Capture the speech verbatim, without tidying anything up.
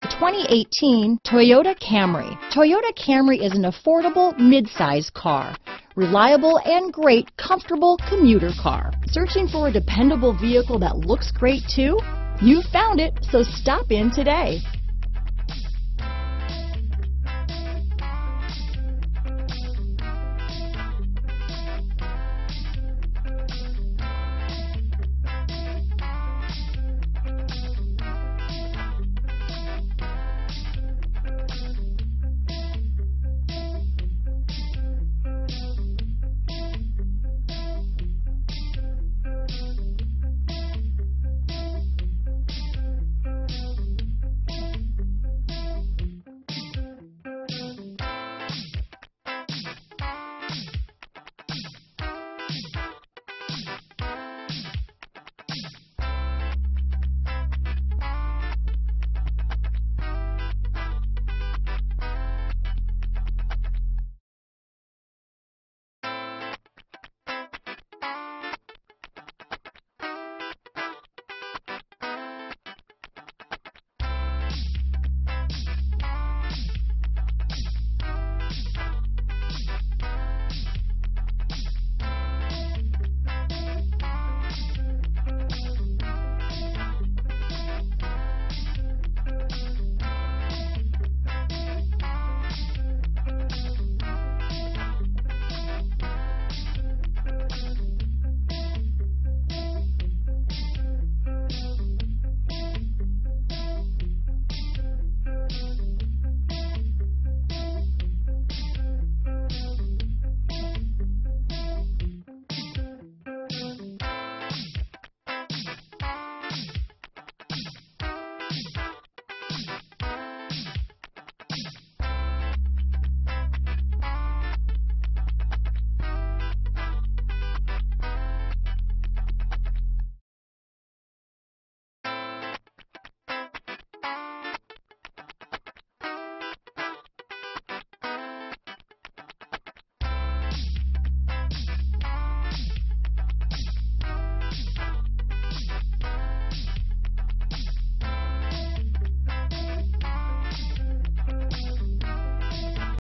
twenty eighteen Toyota Camry. Toyota Camry is an affordable mid-size car. Reliable and great comfortable commuter car. Searching for a dependable vehicle that looks great too? You found it, so stop in today.